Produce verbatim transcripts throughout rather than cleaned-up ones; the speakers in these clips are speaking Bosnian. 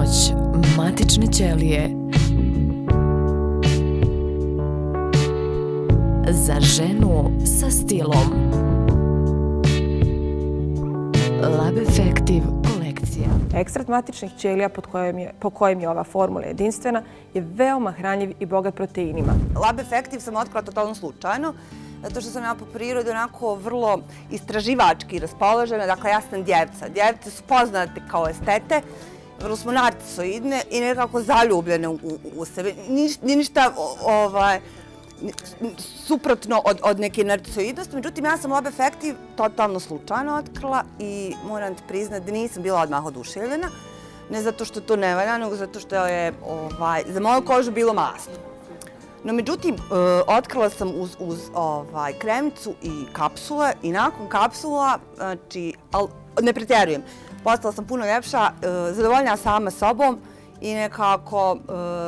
Moć matične ćelije. Za ženu sa stilom. Lab Effective kolekcija. Ekstrakt matičnih ćelija po kojem je ova formula jedinstvena je veoma hranjiv i bogat proteinima. Lab Effective sam otkrila totalno slučajno, zato što sam ja po prirodi onako vrlo istraživački raspoložena. Dakle, ja sam djevca. Djevce su poznate kao estete, vrlo smo narcisoidne i nekako zaljubljene u sebe. Nije ništa suprotno od neke narcisoidnosti, međutim ja sam Lab Effective totalno slučajno otkrila i moram ti priznati da nisam bila odmah oduševljena. Ne zato što to ne valja, nego zato što je za moju kožu bilo masno. No, međutim, otkrila sam uz kremicu i kapsule i nakon kapsula, znači, ne pretjerujem, postala sam puno ljepša, zadovoljna sama sobom i nekako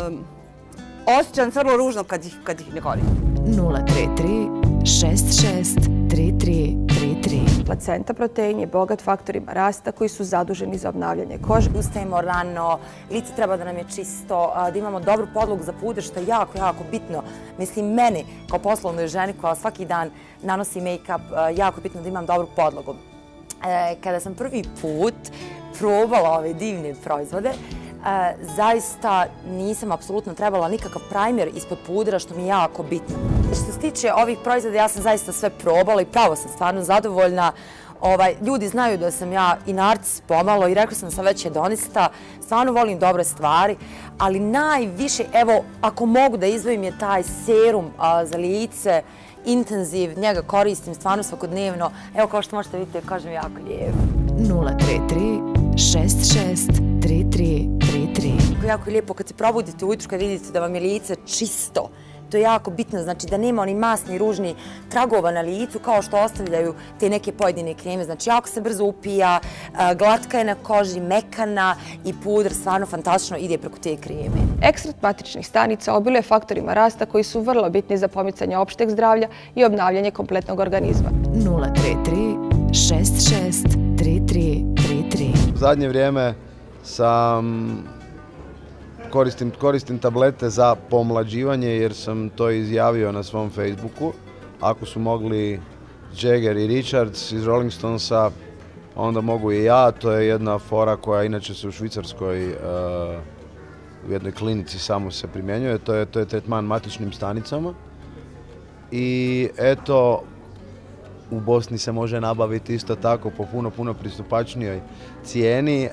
osjećam se vrlo ružno kad ih ne koristim. nula tri tri šest šest tri tri tri tri. Placenta protein je bogat faktorima rasta koji su zaduženi za obnavljanje kože. Ustajemo rano, lice treba da nam je čisto, da imamo dobru podlogu za puder, što je jako, jako bitno. Mislim, meni kao poslovnoj ženi koja svaki dan nanosi make-up, jako bitno da imam dobru podlogu. Kada sam prvi put probala ove divne proizvode, zaista nisam apsolutno trebala nikakav primer ispod pudra, što mi je jako bitno. Što se tiče ovih proizvoda, ja sam zaista sve probala i pravo sam stvarno zadovoljna. Ljudi znaju da sam ja i narcis pomalo i rekla sam sam već hedonista, stvarno volim dobre stvari, ali najviše, evo, ako mogu da izdvojim je taj serum za lice, intenziv, njega koristim stvarno svakodnevno. Evo, kao što možete vidjeti, kažem jako lijepo. nula tri tri šest šest tri tri tri tri. Jako je lijepo kad se probudite ujutru, kad vidite da vam je lice čisto. To je jako bitno, znači da nema oni masni, ružni tragova na licu kao što ostavljaju te neke pojedine kreme. Znači, jako se brzo upija, glatka je na koži, mekana i puder stvarno fantastično ide preko te kreme. Ekstrakt matičnih stanica obiluje faktorima rasta koji su vrlo bitni za pomicanje opšteg zdravlja i obnavljanje kompletnog organizma. nula tri tri šest šest tri tri tri tri. U zadnje vrijeme sam koristim tablete za pomlađivanje jer sam to izjavio na svom Facebooku. Ako su mogli Jagger i Richards iz Rolling Stonesa, onda mogu i ja. To je jedna fora koja inače se u Švicarskoj u jednoj klinici samo se primjenjuje. To je tretman matičnim stanicama. I eto, u Bosni se može nabaviti isto tako po puno, puno pristupačnijoj cijeni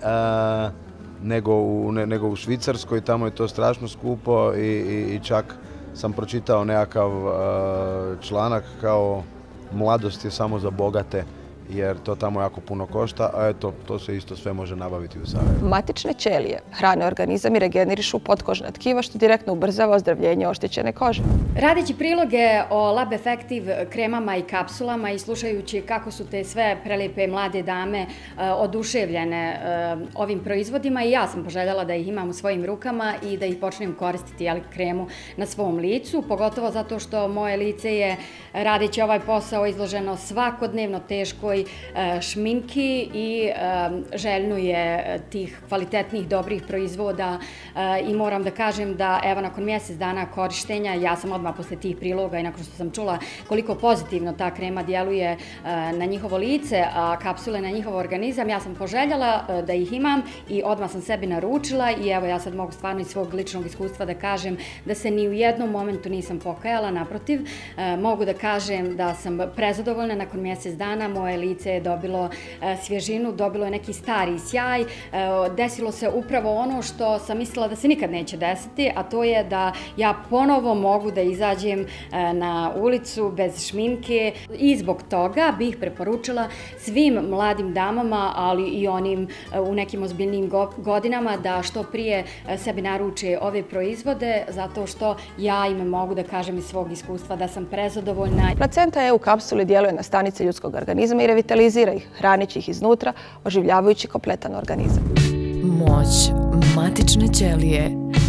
nego u Švicarskoj. Tamo je to strašno skupo i čak sam pročitao nekakav članak kao mladost je samo za bogate, jer to tamo jako puno košta, a eto, to se isto sve može nabaviti u Sarajevu. Matične ćelije hrane organizam i regenerišu potkožna tkiva, što direktno ubrzava ozdravljenje oštećene kože. Radeći priloge o Lab Effective kremama i kapsulama i slušajući kako su te sve prelijepe mlade dame oduševljene ovim proizvodima, i ja sam poželjela da ih imam u svojim rukama i da ih počnem koristiti kremu na svom licu, pogotovo zato što moje lice je, radeći ovaj posao, izloženo svakodnevno teškoj šminki i željno je tih kvalitetnih, dobrih proizvoda i moram da kažem da evo nakon mjesec dana korištenja, ja sam odmah posle tih priloga i nakon što sam čula koliko pozitivno ta krema djeluje na njihovo lice, a kapsule na njihov organizam, ja sam poželjela da ih imam i odmah sam sebi naručila i evo ja sad mogu stvarno iz svog ličnog iskustva da kažem da se ni u jednom momentu nisam pokajala, naprotiv, mogu da kažem da sam prezadovoljna nakon mjesec dana, moje lice je dobilo svježinu, dobilo je neki stari sjaj. Desilo se upravo ono što sam mislila da se nikad neće desiti, a to je da ja ponovo mogu da izađem na ulicu bez šminke i zbog toga bih preporučila svim mladim damama, ali i onim u nekim ozbiljnim godinama da što prije sebi naruče ove proizvode, zato što ja im mogu da kažem iz svog iskustva da sam prezadovoljna. Placenta E u kapsuli djeluje na stanice ljudskog organizma i revitalizira ih, hranići ih iznutra, oživljavajući kompletan organizam. Moć matične ćelije.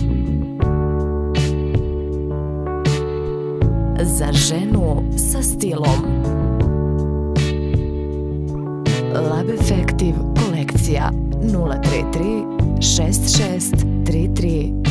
Za ženu sa stilom. Lab Effective kolekcija. nula tri tri šest šest tri tri.